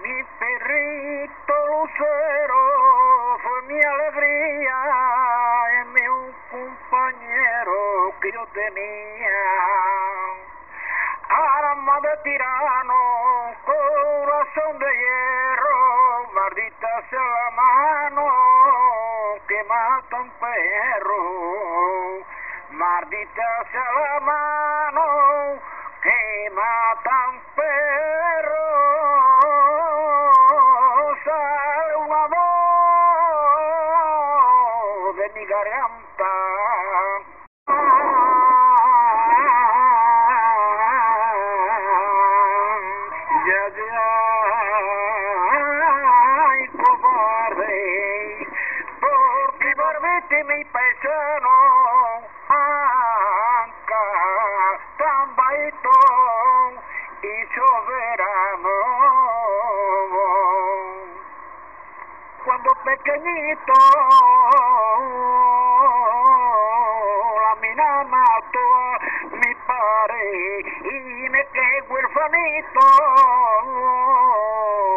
Mi perrito lucero fue mi alegría, es mi un compañero que yo tenía. Arma de tirano, corazón de hierro, maldita sea la mano que mata un perro, maldita sea la mano que mata un perro. Sale una voz de mi garganta. Ay, cobarde, porque barbete mi paisano, anca, tan bajito y soberano. Cuando pequeñito, la mina mató a mi padre y me quedé huerfanito.